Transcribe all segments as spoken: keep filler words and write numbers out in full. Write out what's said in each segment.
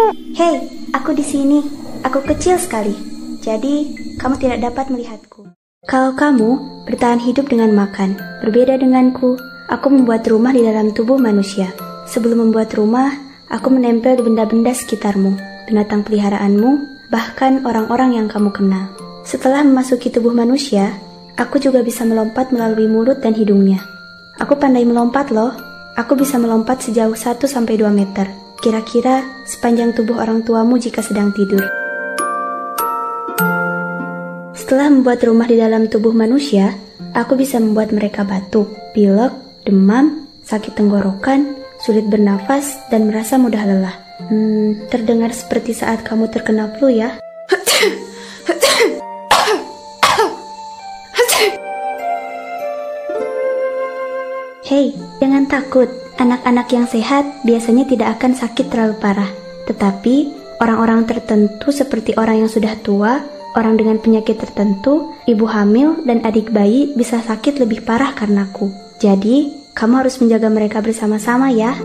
Hei, aku di sini. Aku kecil sekali. Jadi, kamu tidak dapat melihatku. Kalau kamu bertahan hidup dengan makan, berbeda denganku, aku membuat rumah di dalam tubuh manusia. Sebelum membuat rumah, aku menempel di benda-benda sekitarmu, binatang peliharaanmu, bahkan orang-orang yang kamu kenal. Setelah memasuki tubuh manusia, aku juga bisa melompat melalui mulut dan hidungnya. Aku pandai melompat loh. Aku bisa melompat sejauh satu sampai dua meter. Kira-kira sepanjang tubuh orang tuamu jika sedang tidur. Setelah membuat rumah di dalam tubuh manusia, aku bisa membuat mereka batuk, pilek, demam, sakit tenggorokan, sulit bernafas, dan merasa mudah lelah. Hmm, terdengar seperti saat kamu terkena flu ya. Hei, jangan takut. Anak-anak yang sehat biasanya tidak akan sakit terlalu parah. Tetapi, orang-orang tertentu seperti orang yang sudah tua, orang dengan penyakit tertentu, ibu hamil, dan adik bayi bisa sakit lebih parah karenaku. Jadi, kamu harus menjaga mereka bersama-sama ya.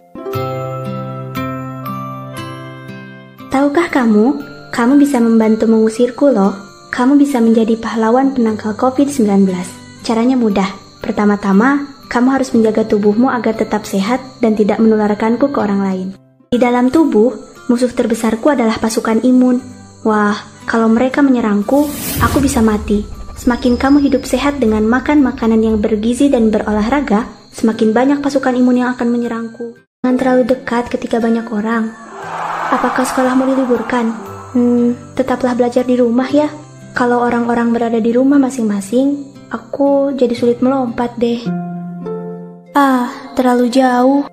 Tahukah kamu, kamu bisa membantu mengusirku loh. Kamu bisa menjadi pahlawan penangkal covid sembilan belas. Caranya mudah. Pertama-tama, kamu harus menjaga tubuhmu agar tetap sehat dan tidak menularkanku ke orang lain. Di dalam tubuh, musuh terbesarku adalah pasukan imun. Wah, kalau mereka menyerangku, aku bisa mati. Semakin kamu hidup sehat dengan makan makanan yang bergizi dan berolahraga, semakin banyak pasukan imun yang akan menyerangku. Jangan terlalu dekat ketika banyak orang. Apakah sekolahmu diliburkan? Hmm, tetaplah belajar di rumah ya. Kalau orang-orang berada di rumah masing-masing, aku jadi sulit melompat deh. Ah, terlalu jauh.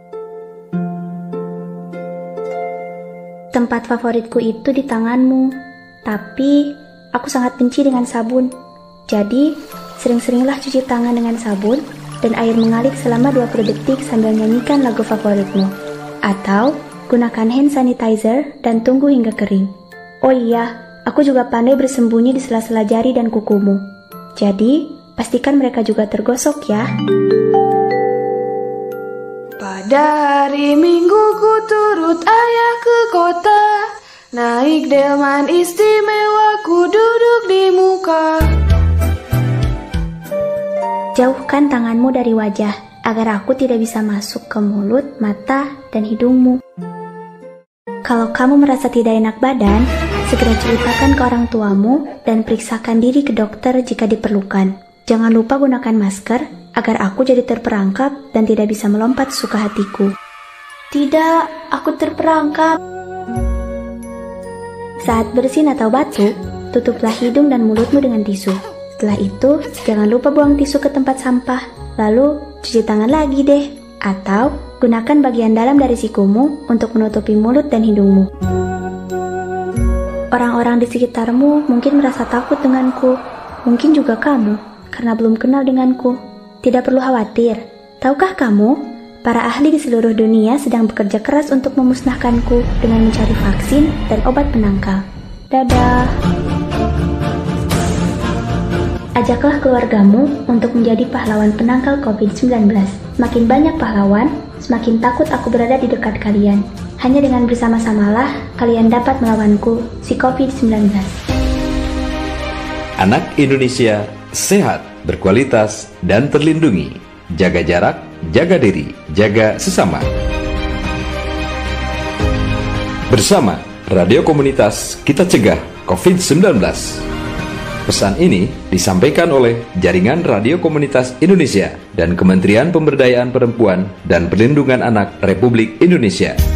Tempat favoritku itu di tanganmu. Tapi, aku sangat benci dengan sabun. Jadi, sering-seringlah cuci tangan dengan sabun dan air mengalir selama dua puluh detik sambil nyanyikan lagu favoritmu. Atau, gunakan hand sanitizer dan tunggu hingga kering. Oh iya, aku juga pandai bersembunyi di sela-sela jari dan kukumu. Jadi, pastikan mereka juga tergosok ya. Pada hari Minggu ku turut ayah ke kota, naik delman istimewa ku duduk di muka. Jauhkan tanganmu dari wajah, agar aku tidak bisa masuk ke mulut, mata, dan hidungmu. Kalau kamu merasa tidak enak badan, segera ceritakan ke orang tuamu dan periksakan diri ke dokter jika diperlukan. Jangan lupa gunakan masker, agar aku jadi terperangkap dan tidak bisa melompat suka hatiku. Tidak, aku terperangkap. Saat bersin atau batuk, tutuplah hidung dan mulutmu dengan tisu. Setelah itu, jangan lupa buang tisu ke tempat sampah. Lalu, cuci tangan lagi deh. Atau, gunakan bagian dalam dari sikumu untuk menutupi mulut dan hidungmu. Orang-orang di sekitarmu mungkin merasa takut denganku. Mungkin juga kamu, karena belum kenal denganku. Tidak perlu khawatir. Tahukah kamu, para ahli di seluruh dunia sedang bekerja keras untuk memusnahkanku dengan mencari vaksin dan obat penangkal. Dadah. Ajaklah keluargamu untuk menjadi pahlawan penangkal covid sembilan belas. Semakin banyak pahlawan, semakin takut aku berada di dekat kalian. Hanya dengan bersama-samalah kalian dapat melawanku, si covid sembilan belas. Anak Indonesia sehat, berkualitas, dan terlindungi. Jaga jarak, jaga diri, jaga sesama. Bersama Radio Komunitas, kita cegah covid sembilan belas. Pesan ini disampaikan oleh Jaringan Radio Komunitas Indonesia dan Kementerian Pemberdayaan Perempuan dan Perlindungan Anak Republik Indonesia.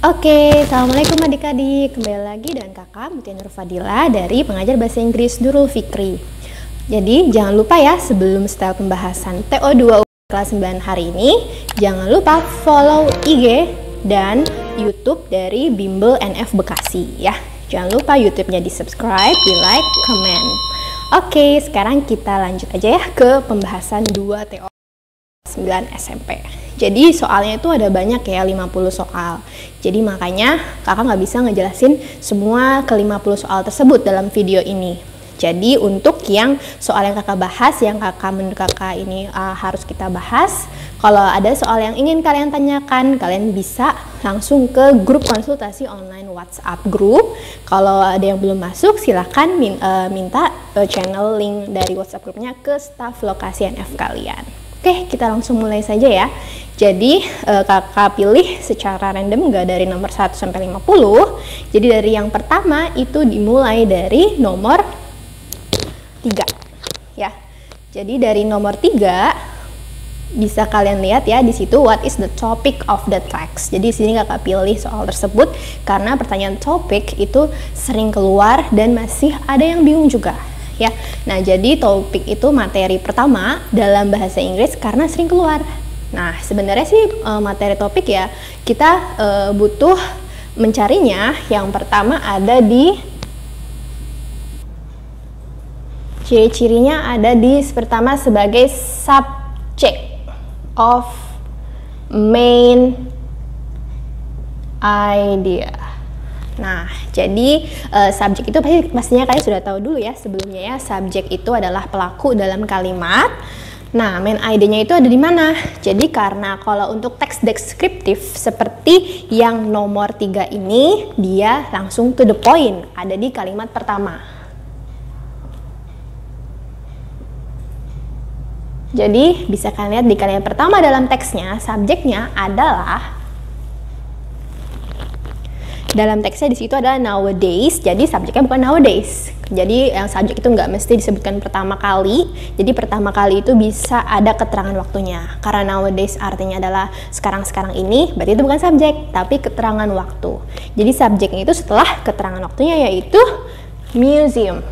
Oke, assalamualaikum adik-adik. Kembali lagi dengan kakak Mutia Nur Fadila dari pengajar bahasa Inggris Nurul Fikri. Jadi jangan lupa ya, sebelum style pembahasan T O dua kelas sembilan hari ini, jangan lupa follow I G dan YouTube dari Bimbel N F Bekasi ya. Jangan lupa YouTube-nya di subscribe, di like, comment. Oke, sekarang kita lanjut aja ya ke pembahasan dua T O sembilan S M P. Jadi soalnya itu ada banyak ya, lima puluh soal. Jadi makanya kakak nggak bisa ngejelasin semua ke lima puluh soal tersebut dalam video ini. Jadi untuk yang soal yang kakak bahas, yang kakak menurut kakak ini uh, harus kita bahas, kalau ada soal yang ingin kalian tanyakan, kalian bisa langsung ke grup konsultasi online WhatsApp group. Kalau ada yang belum masuk, silahkan min, uh, minta uh, channel link dari WhatsApp grupnya ke staf lokasi N F kalian. Oke, kita langsung mulai saja ya. Jadi uh, kakak pilih secara random, nggak dari nomor satu sampai lima puluh. Jadi dari yang pertama itu dimulai dari nomor tiga ya. Jadi dari nomor tiga bisa kalian lihat ya di situ, what is the topic of the text. Jadi di sini kakak pilih soal tersebut karena pertanyaan topik itu sering keluar dan masih ada yang bingung juga ya. Nah, jadi topik itu materi pertama dalam bahasa Inggris karena sering keluar. Nah, sebenarnya sih materi topik ya kita e, butuh mencarinya. Yang pertama ada di ciri-cirinya, ada di pertama sebagai subject of main idea. Nah, jadi uh, subjek itu pasti pastinya kalian sudah tahu dulu ya sebelumnya ya. Subjek itu adalah pelaku dalam kalimat. Nah, main idenya itu ada di mana? Jadi karena kalau untuk teks deskriptif seperti yang nomor tiga ini, dia langsung to the point, ada di kalimat pertama. Jadi bisa kalian lihat di kalimat pertama dalam teksnya, subjeknya adalah, dalam teksnya di situ adalah nowadays, jadi subjeknya bukan nowadays. Jadi yang subjek itu nggak mesti disebutkan pertama kali. Jadi pertama kali itu bisa ada keterangan waktunya. Karena nowadays artinya adalah sekarang-sekarang ini, berarti itu bukan subjek, tapi keterangan waktu. Jadi subjeknya itu setelah keterangan waktunya yaitu museum.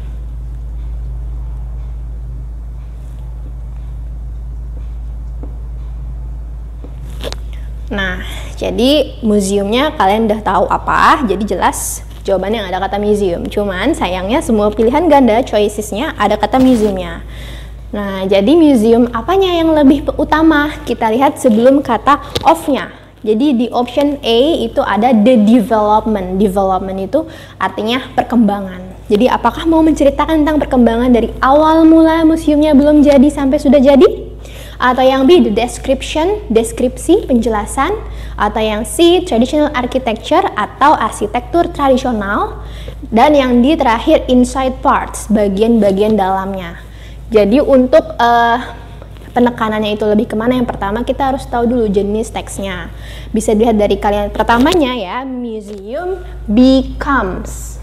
Nah, jadi museumnya kalian udah tahu apa, jadi jelas jawabannya ada kata museum. Cuman sayangnya semua pilihan ganda choicesnya ada kata museumnya. Nah, jadi museum apanya yang lebih utama? Kita lihat sebelum kata of-nya. Jadi di option A itu ada the development. Development itu artinya perkembangan. Jadi apakah mau menceritakan tentang perkembangan dari awal mula museumnya belum jadi sampai sudah jadi? Atau yang B, the description, deskripsi, penjelasan. Atau yang C, traditional architecture atau arsitektur tradisional. Dan yang D terakhir, inside parts, bagian-bagian dalamnya. Jadi untuk uh, penekanannya itu lebih kemana? Yang pertama kita harus tahu dulu jenis teksnya. Bisa dilihat dari kalian pertamanya ya, museum becomes.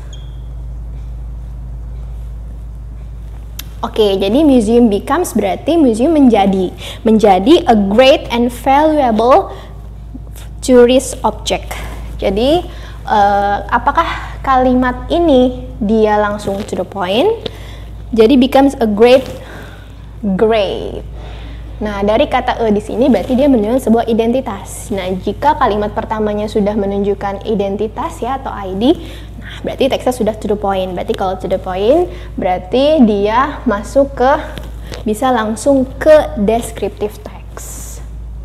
Oke, jadi museum becomes berarti museum menjadi menjadi a great and valuable tourist object. Jadi uh, apakah kalimat ini dia langsung to the point? Jadi becomes a great great. Nah, dari kata e di sini berarti dia menunjukkan sebuah identitas. Nah, jika kalimat pertamanya sudah menunjukkan identitas ya atau I D, nah berarti teksnya sudah to the point. Berarti kalau to the point berarti dia masuk ke, bisa langsung ke descriptive text.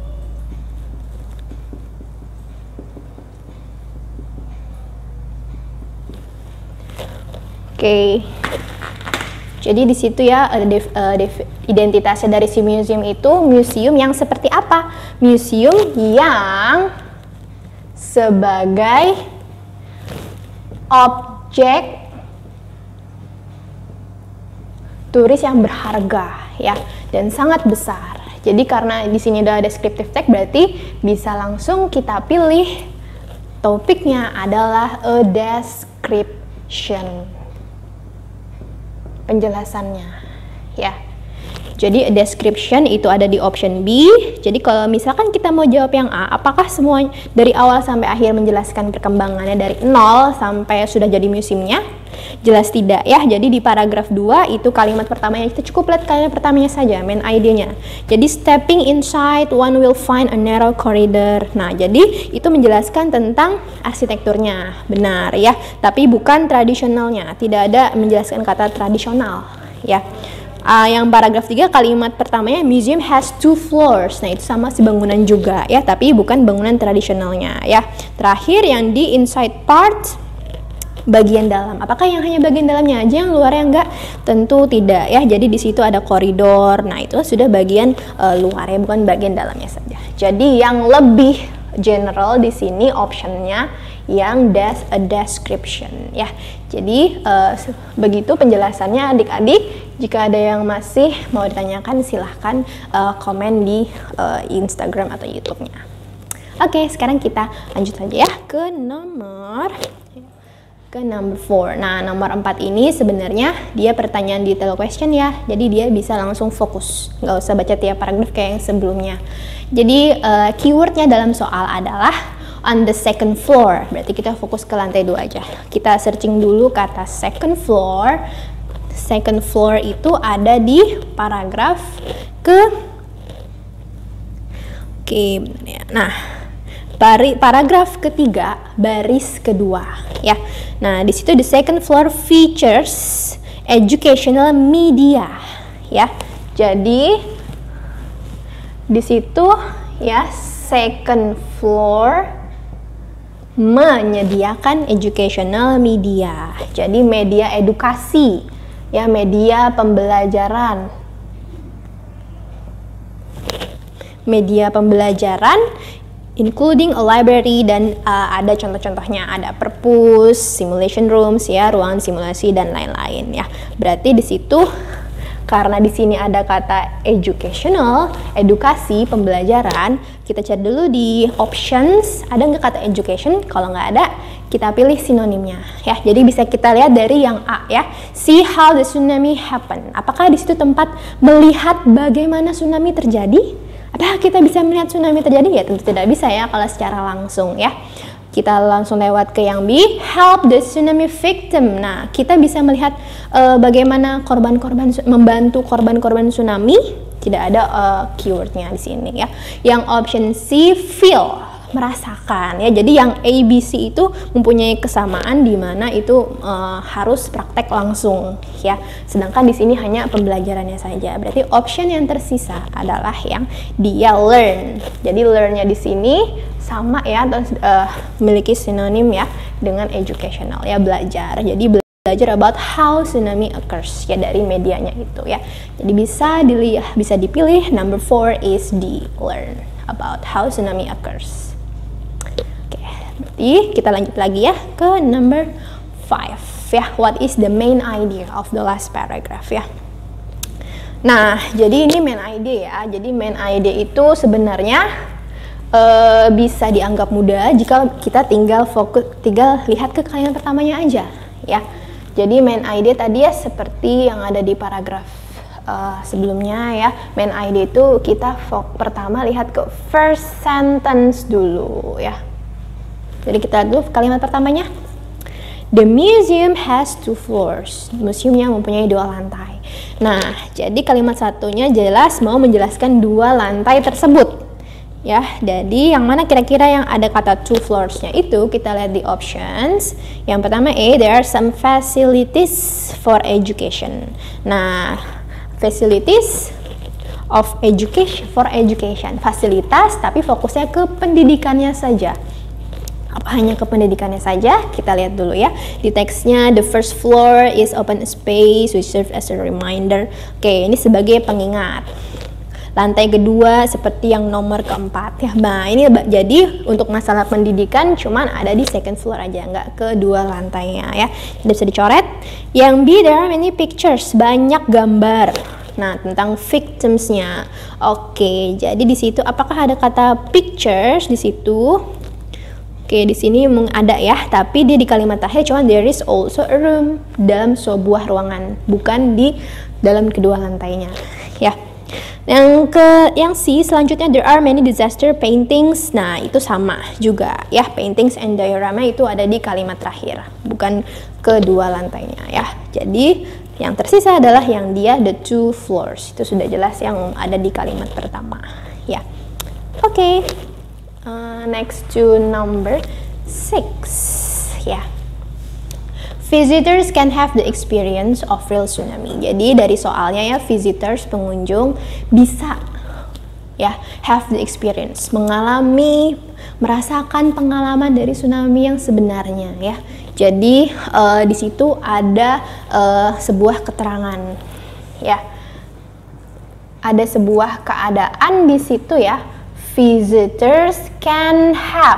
Oke. Okay. Jadi di situ ya ada def, uh, def, identitasnya dari si museum itu, museum yang seperti apa? Museum yang sebagai objek turis yang berharga ya dan sangat besar. Jadi karena di sini ada descriptive text berarti bisa langsung kita pilih topiknya adalah a description. Penjelasannya ya. Jadi a description itu ada di option B. Jadi kalau misalkan kita mau jawab yang A, apakah semua dari awal sampai akhir menjelaskan perkembangannya dari nol sampai sudah jadi museumnya? Jelas tidak ya. Jadi di paragraf dua itu kalimat pertamanya, kita cukup lihat kalimat pertamanya saja, main idenya. Jadi stepping inside, one will find a narrow corridor. Nah, jadi itu menjelaskan tentang arsitekturnya, benar ya. Tapi bukan tradisionalnya, tidak ada menjelaskan kata tradisional ya. Uh, yang paragraf tiga kalimat pertamanya museum has two floors. Nah, itu sama si bangunan juga ya, tapi bukan bangunan tradisionalnya ya. Terakhir yang di inside part, bagian dalam. Apakah yang hanya bagian dalamnya aja, yang luarnya enggak? Tentu tidak ya. Jadi di situ ada koridor. Nah, itu sudah bagian uh, luarnya, bukan bagian dalamnya saja. Jadi yang lebih general di sini optionnya yang des a description ya. Jadi uh, begitu penjelasannya adik-adik. Jika ada yang masih mau ditanyakan, silahkan uh, komen di uh, Instagram atau YouTube-nya. Oke, sekarang kita lanjut saja ya ke nomor ke number four. Nah, nomor empat ini sebenarnya dia pertanyaan detail question ya. Jadi dia bisa langsung fokus, nggak usah baca tiap paragraf kayak yang sebelumnya. Jadi uh, keywordnya dalam soal adalah on the second floor. Berarti kita fokus ke lantai dua aja. Kita searching dulu kata second floor. Second floor itu ada di paragraf ke Oke, benar ya. Nah, Pari, paragraf ketiga baris kedua ya. Nah, di situ the second floor features educational media ya. Jadi di situ ya, second floor menyediakan educational media. Jadi media edukasi ya, media pembelajaran. Media pembelajaran including a library, dan uh, ada contoh-contohnya, ada perpus, simulation rooms ya, ruangan simulasi dan lain-lain ya. Berarti di situ karena di sini ada kata educational, edukasi, pembelajaran, kita cari dulu di options ada nggak kata education. Kalau nggak ada, kita pilih sinonimnya ya. Jadi bisa kita lihat dari yang A ya, see how the tsunami happen. Apakah di situ tempat melihat bagaimana tsunami terjadi? Apakah kita bisa melihat tsunami terjadi? Ya tentu tidak bisa ya kalau secara langsung ya. Kita langsung lewat ke yang B, help the tsunami victim. Nah, kita bisa melihat uh, bagaimana korban-korban, membantu korban-korban tsunami. Tidak ada uh, keywordnya di sini ya. Yang option C, feel, merasakan ya. Jadi yang A, B, C itu mempunyai kesamaan di mana itu uh, harus praktek langsung ya. Sedangkan di sini hanya pembelajarannya saja. Berarti option yang tersisa adalah yang dia learn. Jadi learn-nya di sini sama ya, atau uh, memiliki sinonim ya dengan educational ya, belajar. Jadi belajar about how tsunami occurs ya, dari medianya itu ya. Jadi bisa dilihat, bisa dipilih number four is D, learn about how tsunami occurs. Oke, berarti kita lanjut lagi ya ke number five ya, what is the main idea of the last paragraph ya. Nah, jadi ini main idea ya. Jadi main idea itu sebenarnya Uh, bisa dianggap mudah jika kita tinggal fokus, tinggal lihat ke kalimat pertamanya aja ya. Jadi main idea tadi ya seperti yang ada di paragraf uh, sebelumnya ya. Main idea itu kita fokus pertama lihat ke first sentence dulu ya. Jadi kita lihat dulu kalimat pertamanya. The museum has two floors. Museumnya mempunyai dua lantai. Nah, jadi kalimat satunya jelas mau menjelaskan dua lantai tersebut. Ya, jadi yang mana kira-kira yang ada kata two floors-nya itu kita lihat di options. Yang pertama A, there are some facilities for education. Nah, facilities of education for education, fasilitas tapi fokusnya ke pendidikannya saja. Apa hanya ke pendidikannya saja? Kita lihat dulu ya. Di teksnya, the first floor is open space which serve as a reminder. Oke, ini sebagai pengingat. Lantai kedua seperti yang nomor keempat ya. Nah, ini jadi untuk masalah pendidikan cuman ada di second floor aja, nggak kedua lantainya ya. Tidak bisa dicoret. Yang B, there are many pictures, banyak gambar. Nah, tentang victims-nya. Oke, jadi di situ apakah ada kata pictures di situ? Oke, di sini ada ya, tapi dia di kalimat akhir cuman there is also a room, dalam sebuah ruangan, bukan di dalam kedua lantainya. ya. Yang ke yang C selanjutnya, there are many disaster paintings. Nah, itu sama juga ya, paintings and diorama itu ada di kalimat terakhir, bukan kedua lantainya ya. Jadi yang tersisa adalah yang dia the two floors. Itu sudah jelas yang ada di kalimat pertama ya. Oke, okay. uh, next to number six ya. Visitors can have the experience of real tsunami. Jadi dari soalnya ya, visitors, pengunjung bisa ya have the experience, mengalami, merasakan pengalaman dari tsunami yang sebenarnya ya. Jadi uh, di situ ada uh, sebuah keterangan ya, ada sebuah keadaan di situ ya. Visitors can have.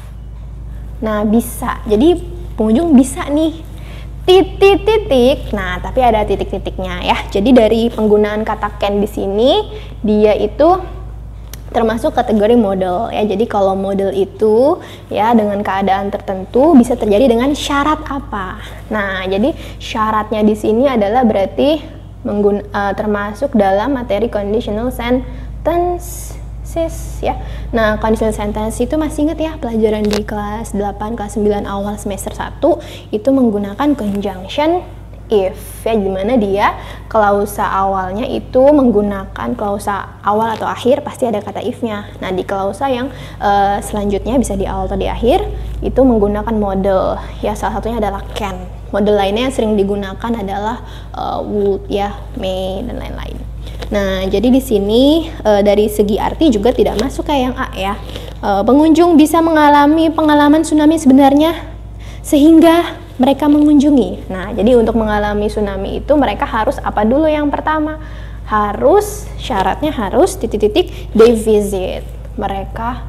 Nah, bisa. Jadi pengunjung bisa nih. Titik-titik. Nah, tapi ada titik-titiknya ya. Jadi dari penggunaan kata can di sini, dia itu termasuk kategori model ya. Jadi kalau model itu ya dengan keadaan tertentu bisa terjadi dengan syarat apa. Nah, jadi syaratnya di sini adalah berarti menggun uh, termasuk dalam materi conditional sentence ya. Nah, conditional sentence itu masih ingat ya pelajaran di kelas delapan, kelas sembilan awal semester satu itu menggunakan conjunction if ya, dimana dia klausa awalnya itu menggunakan klausa awal atau akhir pasti ada kata if-nya. Nah, di klausa yang uh, selanjutnya bisa di awal atau di akhir itu menggunakan model ya, salah satunya adalah can. Model lainnya yang sering digunakan adalah uh, would ya, may dan lain-lain. Nah, jadi di sini e, dari segi arti juga tidak masuk kayak yang A ya. E, pengunjung bisa mengalami pengalaman tsunami sebenarnya sehingga mereka mengunjungi. Nah, jadi untuk mengalami tsunami itu mereka harus apa dulu yang pertama? Harus, syaratnya harus titik-titik they visit. Mereka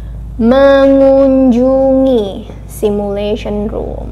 mengunjungi simulation room.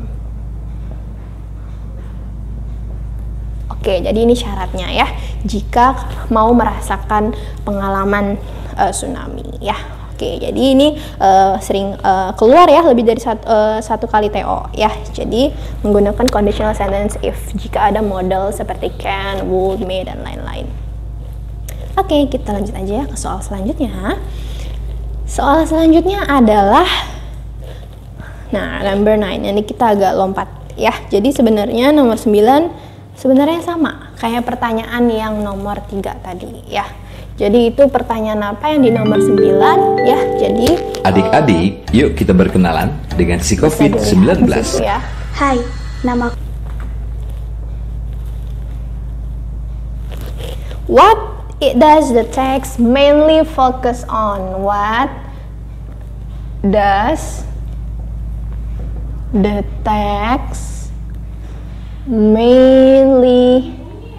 Oke, jadi ini syaratnya ya, jika mau merasakan pengalaman uh, tsunami ya. Oke, jadi ini uh, sering uh, keluar ya, lebih dari satu, uh, satu kali T O ya. Jadi menggunakan conditional sentence if jika ada model seperti can, would, may, dan lain-lain. Oke, kita lanjut aja ya ke soal selanjutnya. Soal selanjutnya adalah, nah number nine, ini kita agak lompat ya. Jadi sebenarnya nomor sembilan sebenarnya sama kayak pertanyaan yang nomor tiga tadi ya. Jadi itu pertanyaan apa yang di nomor sembilan ya. Jadi adik-adik, uh, yuk kita berkenalan dengan si covid sembilan belas ya. Hai, nama What it does the text mainly focus on? What does the text mainly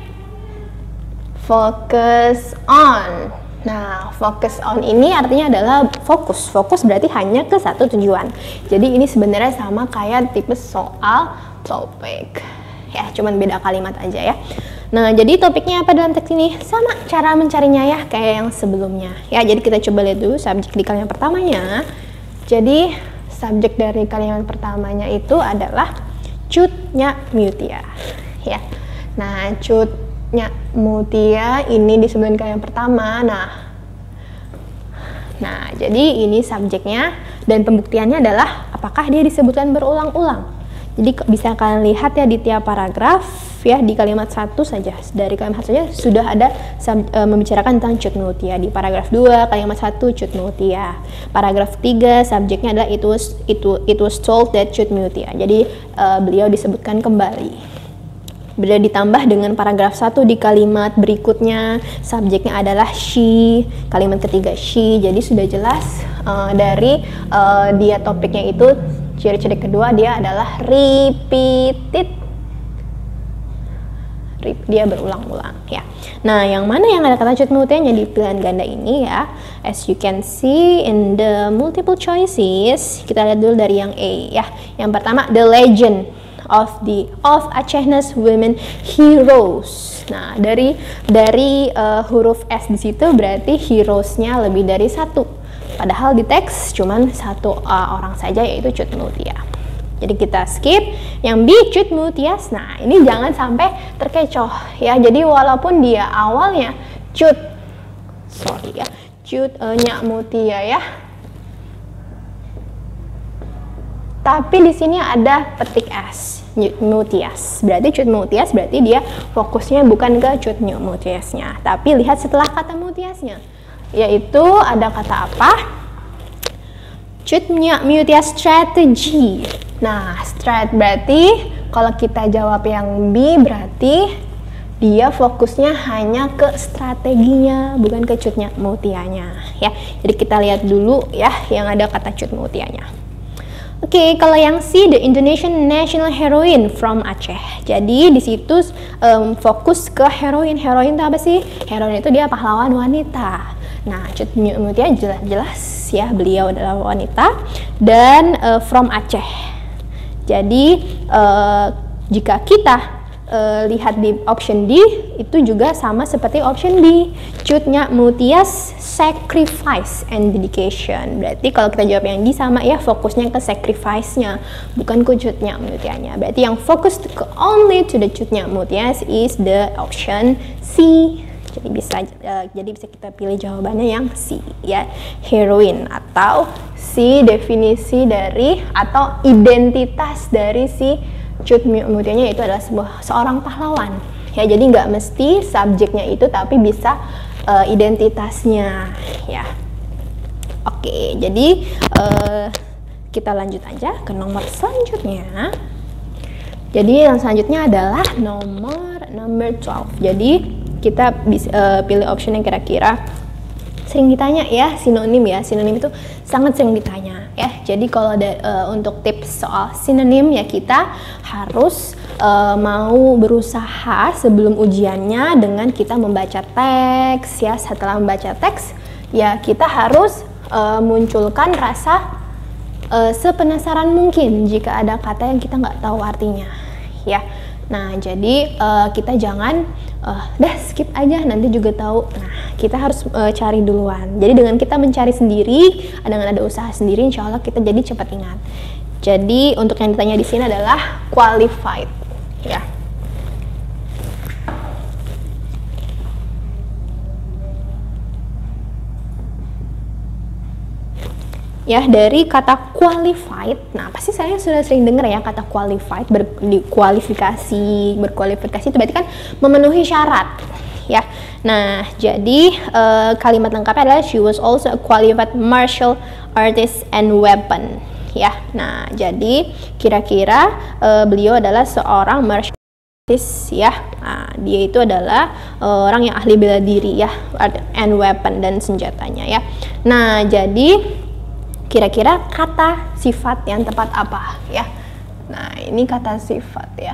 focus on? Nah, focus on ini artinya adalah fokus. Fokus berarti hanya ke satu tujuan. Jadi ini sebenarnya sama kayak tipe soal topik. Ya, cuman beda kalimat aja ya. Nah, jadi topiknya apa dalam teks ini? Sama cara mencarinya ya, kayak yang sebelumnya. Ya, jadi kita coba lihat dulu subjek di kalimat pertamanya. Jadi, subjek dari kalimat pertamanya itu adalah Cut Nyak Mutia ya. Nah, Cut Nyak Mutia ini disebutkan kalimat pertama. Nah, nah jadi ini subjeknya dan pembuktiannya adalah apakah dia disebutkan berulang-ulang. Jadi bisa kalian lihat ya di tiap paragraf ya, di kalimat satu saja, dari kalimat satu saja sudah ada e, membicarakan tentang Cut Mutia. Di paragraf dua kalimat satu Cut Mutia. Paragraf tiga subjeknya adalah it was, it, it was told that Cut Mutia. Jadi e, beliau disebutkan kembali. Beliau ditambah dengan paragraf satu di kalimat berikutnya subjeknya adalah she, kalimat ketiga she. Jadi sudah jelas e, dari e, dia topiknya itu, ciri-ciri kedua dia adalah repeated, dia berulang-ulang ya. Nah, yang mana yang ada kata Cut Mutia-nya di pilihan ganda ini ya? As you can see in the multiple choices, kita lihat dulu dari yang A ya. Yang pertama, the legend of the of Acehnes women heroes. Nah, dari dari uh, huruf S di situ berarti heroes-nya lebih dari satu. Padahal di teks cuman satu uh, orang saja, yaitu Cut Mutia. Jadi kita skip yang B, Cut Mutia. Nah, ini jangan sampai terkecoh ya. Jadi walaupun dia awalnya cut. Sorry ya, cut uh, nyak mutia ya. Tapi di sini ada petik S, Newmutias. Berarti cut Newmutias berarti dia fokusnya bukan ke cut Newmutiasnya, tapi lihat setelah kata Newmutiasnya, yaitu ada kata apa? Cut Newmutias strategy. Nah, strat berarti kalau kita jawab yang B berarti dia fokusnya hanya ke strateginya, bukan ke cut Newmutianya ya. Jadi kita lihat dulu ya yang ada kata cut Newmutianya. Oke, okay, kalau yang C, the Indonesian National Heroine from Aceh. Jadi di situ um, fokus ke heroin. Heroin itu apa sih? Heroin itu dia pahlawan wanita. Nah, Cut Mutia jelas-jelas ya beliau adalah wanita dan uh, from Aceh. Jadi uh, jika kita Uh, lihat di option D itu juga sama seperti option B, Cut Newmutias sacrifice and dedication. Berarti kalau kita jawab yang D sama ya, fokusnya ke sacrifice-nya, bukan ke Cut Newmutianya. Berarti yang fokus ke only to the Cut Newmutias is the option C. Jadi bisa uh, jadi bisa kita pilih jawabannya yang C ya, heroin, atau C definisi dari atau identitas dari si Cut Newmutianya itu adalah sebuah seorang pahlawan ya. Jadi nggak mesti subjeknya itu, tapi bisa uh, identitasnya ya. Oke, jadi uh, kita lanjut aja ke nomor selanjutnya. Jadi yang selanjutnya adalah nomor number twelve. Jadi kita bisa uh, pilih option yang kira-kira sering ditanya ya, sinonim ya. Sinonim itu sangat sering ditanya ya. Jadi kalau ada uh, untuk tips soal sinonim ya, kita harus uh, mau berusaha sebelum ujiannya dengan kita membaca teks ya. Setelah membaca teks ya, kita harus uh, munculkan rasa uh, sepenasaran mungkin jika ada kata yang kita nggak tahu artinya ya. Nah, jadi uh, kita jangan uh, dah skip aja nanti juga tahu. Nah, kita harus uh, cari duluan. Jadi dengan kita mencari sendiri, dengan ada usaha sendiri, insya Allah kita jadi cepat ingat. Jadi untuk yang ditanya di sini adalah qualified, ya. Ya, dari kata qualified. Nah, pasti saya sudah sering dengar ya kata qualified, berkualifikasi, berkualifikasi itu berarti kan memenuhi syarat, ya. Nah, jadi uh, kalimat lengkapnya adalah she was also a qualified martial artist and weapon, ya. Nah, jadi kira-kira uh, beliau adalah seorang martial artist, ya. Nah, dia itu adalah uh, orang yang ahli bela diri, ya, and weapon, dan senjatanya, ya. Nah, jadi kira-kira kata sifat yang tepat apa ya? Nah, ini kata sifat ya.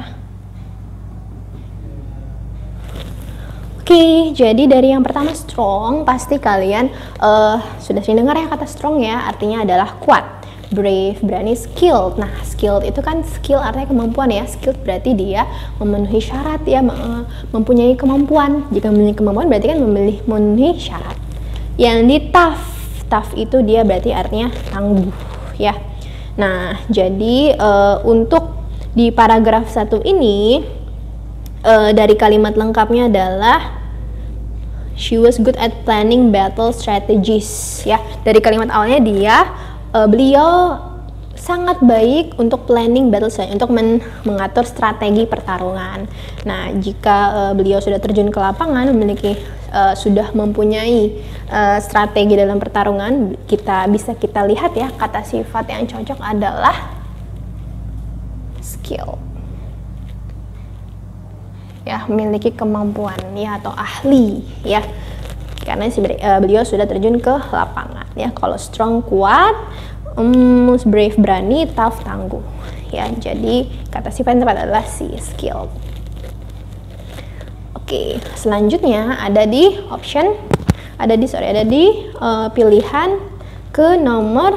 Oke, jadi dari yang pertama strong, pasti kalian uh, sudah sering dengar ya kata strong ya, artinya adalah kuat, brave, berani, skilled. Nah, skilled itu kan skill artinya kemampuan ya. Skilled berarti dia memenuhi syarat ya, mempunyai kemampuan. Jika mempunyai kemampuan berarti kan memenuhi syarat. Yang di tough, tough itu dia berarti artinya tangguh ya. Nah, jadi uh, untuk di paragraf satu ini uh, dari kalimat lengkapnya adalah she was good at planning battle strategies ya. Dari kalimat awalnya dia uh, beliau sangat baik untuk planning battle strategy, untuk men mengatur strategi pertarungan. Nah, jika uh, beliau sudah terjun ke lapangan, memiliki uh, sudah mempunyai uh, strategi dalam pertarungan, kita bisa kita lihat ya kata sifat yang cocok adalah skill. Ya, memiliki kemampuan ya atau ahli ya. Karena si uh, beliau sudah terjun ke lapangan ya. Kalau strong kuat, Um, brave berani, tough tangguh ya. Jadi kata sifat yang tepat adalah si skill. Oke, selanjutnya ada di option ada di sorry ada di uh, pilihan ke nomor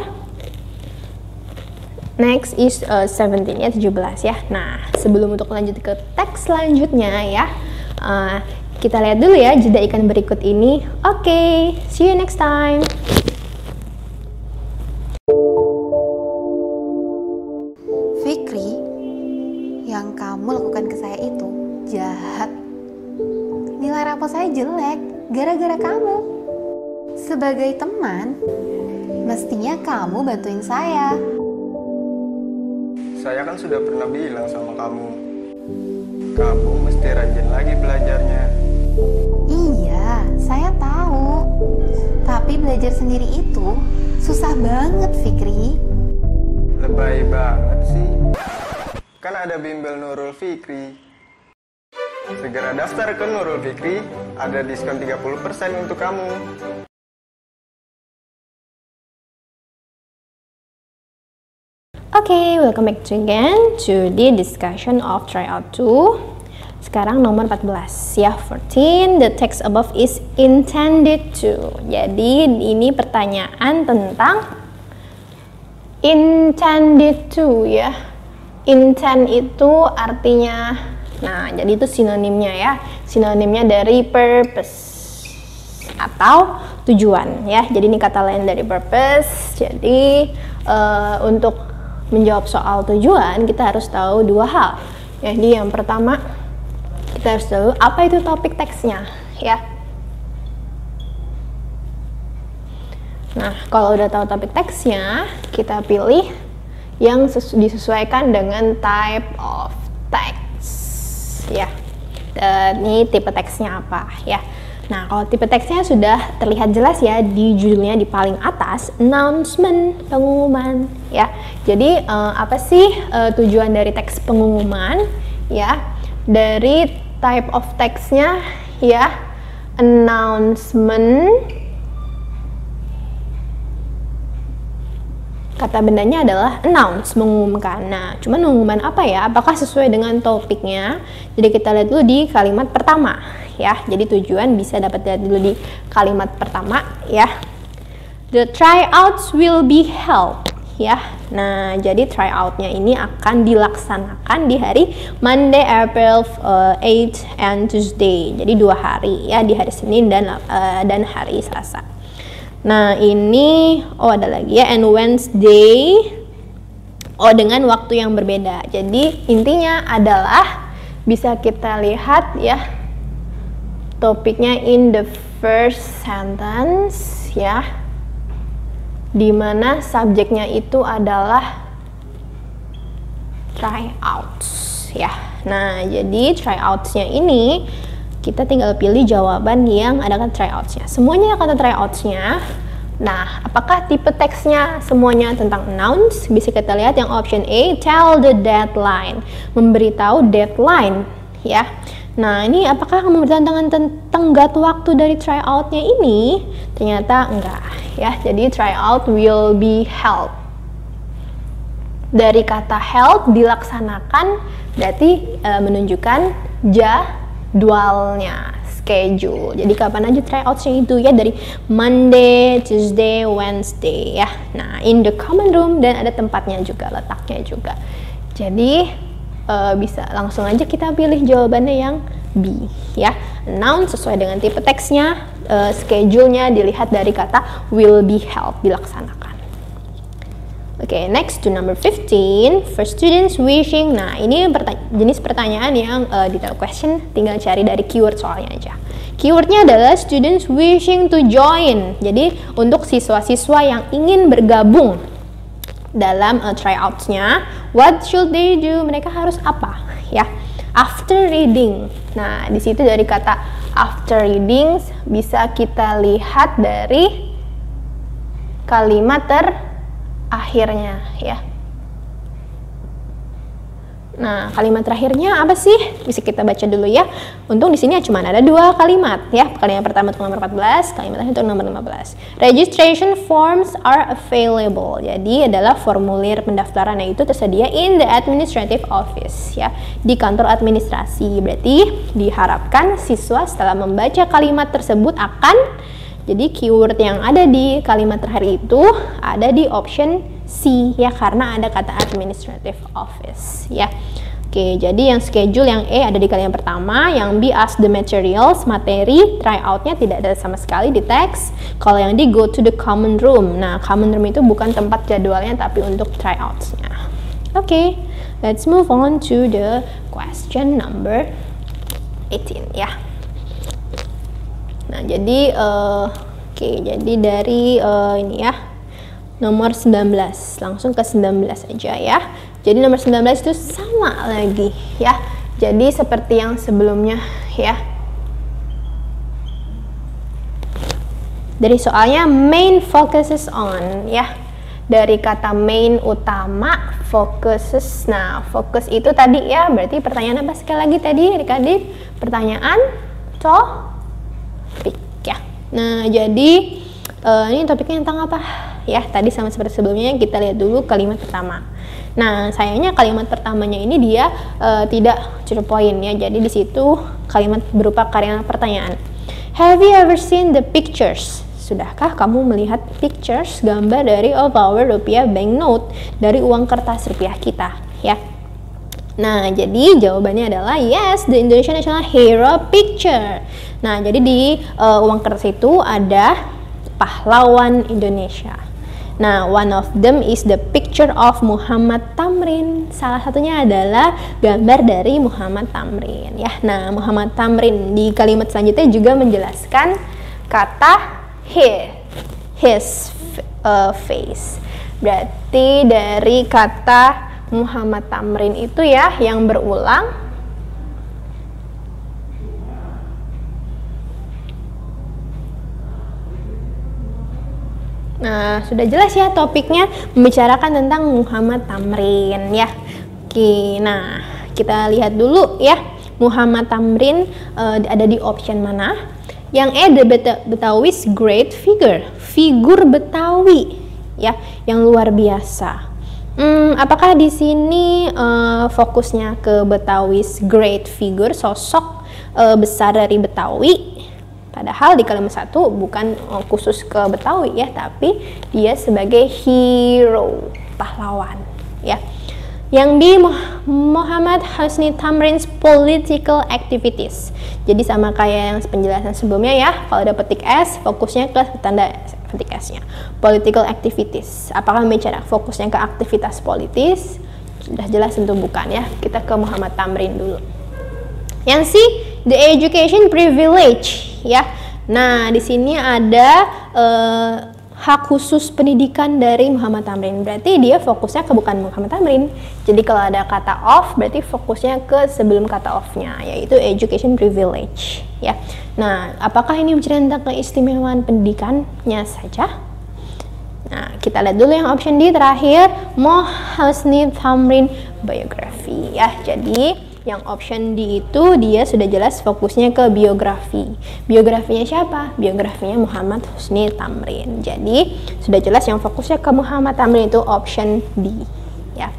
next is uh, seventeen ya, tujuh belas ya. Nah, sebelum untuk lanjut ke teks selanjutnya ya, uh, kita lihat dulu ya jeda iklan berikut ini. Oke, see you next time. Fikri, yang kamu lakukan ke saya itu jahat. Nilai rapor saya jelek. gara-gara kamu. Sebagai teman, mestinya kamu bantuin saya. Saya kan sudah pernah bilang sama kamu, kamu mesti rajin lagi belajarnya. Iya, saya tahu. Tapi belajar sendiri itu susah banget, Fikri. Lebay banget sih. Kan ada bimbel Nurul Fikri. Segera daftar ke Nurul Fikri, ada diskon tiga puluh persen untuk kamu. Okay, welcome back to again to the discussion of tryout two. Sekarang nomor empat belas ya, fourteen. The text above is intended to. Jadi ini pertanyaan tentang intended to ya. Intent itu artinya, nah jadi itu sinonimnya ya. Sinonimnya dari purpose atau tujuan ya. Jadi ini kata lain dari purpose. Jadi uh, untuk menjawab soal tujuan, kita harus tahu dua hal. Jadi yang pertama, kita harus tahu apa itu topik teksnya, ya. Nah, kalau udah tahu topik teksnya, kita pilih yang disesuaikan dengan type of text, ya. Dan ini tipe teksnya apa, ya. Nah, kalau tipe teksnya sudah terlihat jelas ya di judulnya di paling atas, announcement, pengumuman ya. Jadi uh, apa sih uh, tujuan dari teks pengumuman ya? Dari type of teksnya ya, announcement. Kata bendanya adalah announce, mengumumkan. Nah, cuman pengumuman apa ya? Apakah sesuai dengan topiknya? Jadi kita lihat dulu di kalimat pertama ya. Jadi tujuan bisa dapat lihat dulu di kalimat pertama ya. The tryouts will be held ya. Nah, jadi tryoutnya ini akan dilaksanakan di hari Monday, April eighth and Tuesday. Jadi dua hari ya, di hari Senin dan uh, dan hari Selasa. Nah, ini oh ada lagi ya, and Wednesday. Oh, dengan waktu yang berbeda. Jadi intinya adalah bisa kita lihat ya topiknya in the first sentence ya, dimana subjeknya itu adalah tryouts ya. Nah, jadi tryoutsnya ini kita tinggal pilih jawaban yang ada kata tryoutsnya. Semuanya kata tryoutsnya. Nah, apakah tipe teksnya semuanya tentang announce? Bisa kita lihat yang option A, tell the deadline, memberitahu deadline ya. Nah, ini apakah kamu bertantangan tentang tenggat waktu dari tryoutnya ini? Ternyata enggak ya. Jadi tryout will be held. Dari kata held, dilaksanakan, berarti e, menunjukkan jadwalnya, schedule. Jadi kapan aja tryoutnya itu ya, dari Monday, Tuesday, Wednesday ya. Nah, in the common room, dan ada tempatnya juga, letaknya juga. Jadi Uh, bisa langsung aja kita pilih jawabannya yang B ya. Noun sesuai dengan tipe teksnya, uh, schedule-nya dilihat dari kata will be held, dilaksanakan. Oke, okay, next to number fifteen, for students wishing. Nah, ini pertanya jenis pertanyaan yang uh, detail question, tinggal cari dari keyword soalnya aja. Keywordnya adalah students wishing to join. Jadi untuk siswa-siswa yang ingin bergabung dalam uh, tryouts-nya, what should they do? Mereka harus apa ya? After reading. Nah, di situ dari kata after reading bisa kita lihat dari kalimat terakhirnya ya. Nah, kalimat terakhirnya apa sih? Bisa kita baca dulu ya. Untung di sini cuma ada dua kalimat ya. Kalimat pertama untuk nomor empat belas, kalimat terakhir untuk nomor lima belas. Registration forms are available. Jadi adalah formulir pendaftaran yang itu tersedia in the administrative office ya, di kantor administrasi. Berarti diharapkan siswa setelah membaca kalimat tersebut akan, jadi keyword yang ada di kalimat terakhir itu ada di option C ya, karena ada kata administrative office ya. Oke, jadi yang schedule yang E ada di kalimat pertama, yang B ask the materials, materi tryoutnya tidak ada sama sekali di teks. Kalau yang D go to the common room. Nah, common room itu bukan tempat jadwalnya tapi untuk tryoutsnya. Oke, let's move on to the question number eighteen ya. Nah, jadi uh, oke, okay, jadi dari uh, ini ya, nomor sembilan belas, langsung ke sembilan belas aja ya. Jadi nomor sembilan belas itu sama lagi ya. Jadi seperti yang sebelumnya ya. Dari soalnya main focuses on ya. Dari kata main utama, focuses. Nah, fokus itu tadi ya, berarti pertanyaan apa sekali lagi tadi adik-adik? Pertanyaan topik ya. Nah, jadi uh, ini topiknya tentang apa? Ya, tadi sama seperti sebelumnya, kita lihat dulu kalimat pertama. Nah, sayangnya kalimat pertamanya ini dia uh, tidak to the point ya. Jadi di situ kalimat berupa kalimat pertanyaan. Have you ever seen the pictures? Sudahkah kamu melihat pictures, gambar dari of our rupiah banknote, dari uang kertas rupiah kita ya. Nah, jadi jawabannya adalah yes, the Indonesian National Hero picture. Nah, jadi di uh, uang kertas itu ada pahlawan Indonesia. Nah, one of them is the picture of Muhammad Tamrin. Salah satunya adalah gambar dari Muhammad Tamrin ya. Nah, Muhammad Tamrin di kalimat selanjutnya juga menjelaskan kata his, his uh, face. Berarti dari kata Muhammad Tamrin itu ya yang berulang. Nah, sudah jelas ya topiknya membicarakan tentang Muhammad Tamrin ya. Oke, nah kita lihat dulu ya. Muhammad Tamrin uh, ada di option mana? Yang E, the Beta Betawi's great figure, figur Betawi ya, yang luar biasa. Hmm, apakah di sini uh, fokusnya ke Betawi's great figure, sosok uh, besar dari Betawi? Padahal di kalimat satu bukan khusus ke Betawi ya, tapi dia sebagai hero, pahlawan ya. Yang B, Muhammad Husni Tamrin's political activities. Jadi sama kayak yang penjelasan sebelumnya ya, kalau ada petik S, fokusnya ke tanda petik S-nya. Political activities. Apakah bicara fokusnya ke aktivitas politis? Sudah jelas tentu bukan ya. Kita ke Muhammad Tamrin dulu. Yang C, the education privilege ya. Nah, di sini ada uh, hak khusus pendidikan dari Muhammad Tamrin. Berarti dia fokusnya ke bukan Muhammad Tamrin. Jadi kalau ada kata of, berarti fokusnya ke sebelum kata of-nya, yaitu education privilege ya. Nah, apakah ini bicara tentang keistimewaan pendidikannya saja? Nah, kita lihat dulu yang option D terakhir, Muhammad Husni Tamrin biography ya. Jadi yang option D itu dia sudah jelas fokusnya ke biografi. Biografinya siapa? Biografinya Muhammad Husni Tamrin. Jadi sudah jelas yang fokusnya ke Muhammad Tamrin itu option D ya.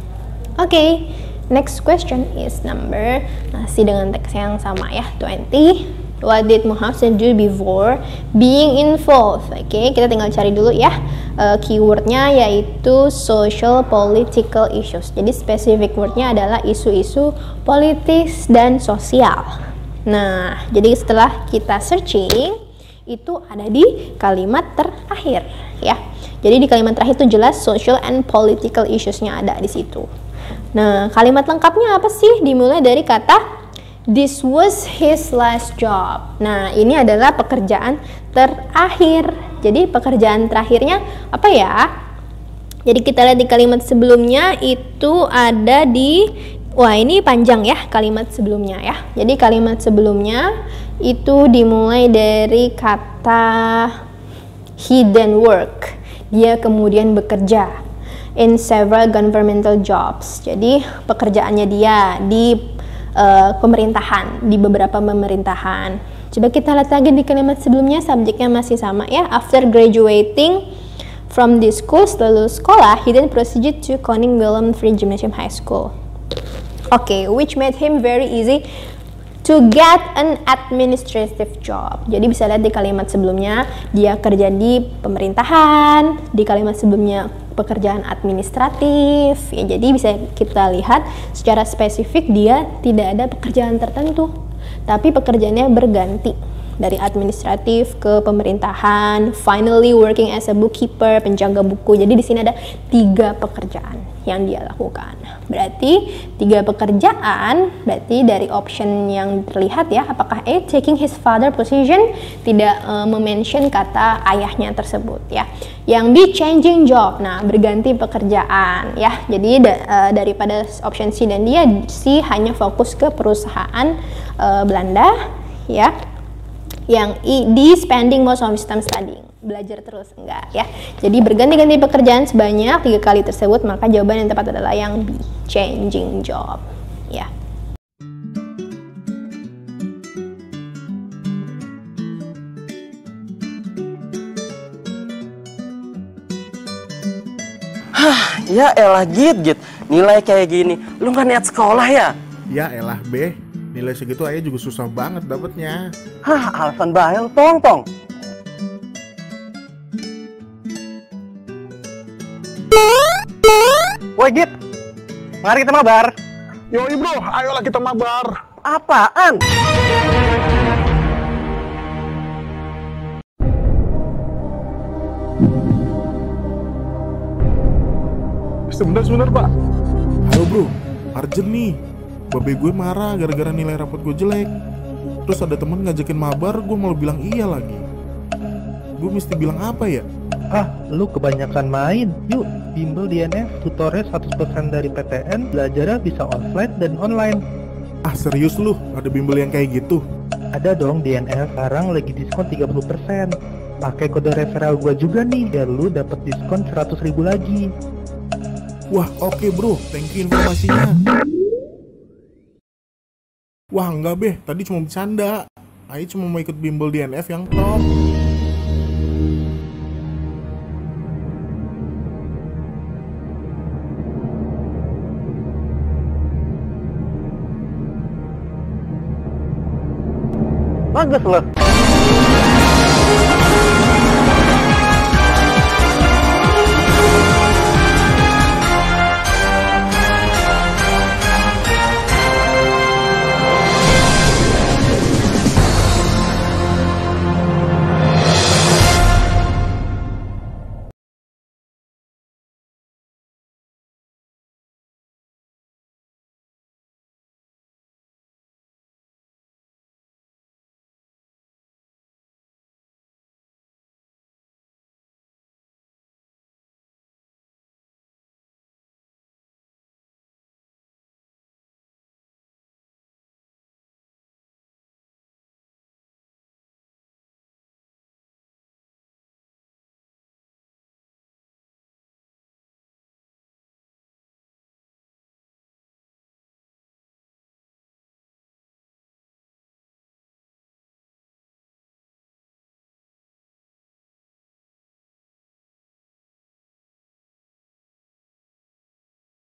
Oke, okay. Next question is number, masih dengan teks yang sama ya, twenty. What did Muhammad do before being involved? Oke, okay, kita tinggal cari dulu ya uh, keywordnya, yaitu social political issues. Jadi spesifik wordnya adalah isu-isu politis dan sosial. Nah, jadi setelah kita searching itu ada di kalimat terakhir ya. Jadi di kalimat terakhir itu jelas social and political issues-nya ada di situ. Nah, kalimat lengkapnya apa sih? Dimulai dari kata this was his last job. Nah, ini adalah pekerjaan terakhir. Jadi pekerjaan terakhirnya apa ya? Jadi kita lihat di kalimat sebelumnya itu ada di, wah ini panjang ya kalimat sebelumnya ya. Jadi kalimat sebelumnya itu dimulai dari kata he then work. Dia kemudian bekerja in several governmental jobs. Jadi pekerjaannya dia di Uh, pemerintahan, di beberapa pemerintahan. Coba kita lihat lagi di kalimat sebelumnya, subjeknya masih sama ya. After graduating from this school, setelah lulus sekolah, he then proceeded to Koning Willem Free Gymnasium High School. Oke, okay, which made him very easy to get an administrative job. Jadi bisa lihat di kalimat sebelumnya dia kerja di pemerintahan, di kalimat sebelumnya pekerjaan administratif ya. Jadi bisa kita lihat secara spesifik dia tidak ada pekerjaan tertentu, tapi pekerjaannya berganti dari administratif ke pemerintahan, finally working as a bookkeeper, penjaga buku. Jadi di sini ada tiga pekerjaan yang dia lakukan. Berarti tiga pekerjaan, berarti dari option yang terlihat ya, apakah A, taking his father position, tidak uh, memention kata ayahnya tersebut ya. Yang B, changing job, nah berganti pekerjaan ya. Jadi da, uh, daripada option C dan dia, C hanya fokus ke perusahaan uh, Belanda ya. Yang E, D, spending most of his time studying, belajar terus, enggak ya. Jadi berganti-ganti pekerjaan sebanyak tiga kali tersebut, maka jawaban yang tepat adalah yang B, changing job ya. Hah, ya elah Git, Git, nilai kayak gini, lu gak niat sekolah ya? Ya elah be, nilai segitu aja juga susah banget dapetnya. Hah, alasan bahel, tong tong. Woi Git, mari kita mabar. Yoi bro, ayolah kita mabar. Apaan? Sebentar-sebentar pak. Halo bro, urgent nih. Babe gue marah gara-gara nilai rapot gue jelek. Terus ada temen ngajakin mabar, gue malah bilang iya lagi. Gue mesti bilang apa ya? Ah, lu kebanyakan main. Yuk, bimbel D N F tutorial seratus persen dari P T N, belajarnya bisa offline dan online. Ah serius lu, ada bimbel yang kayak gitu? Ada dong, D N F sekarang lagi diskon tiga puluh persen. Pakai kode referral gua juga nih, biar lu dapat diskon seratus ribu lagi. Wah oke okay bro, thank you informasinya. Wah enggak beh, tadi cuma bercanda. Ayo cuma mau ikut bimbel D N F yang top. Bagus loh.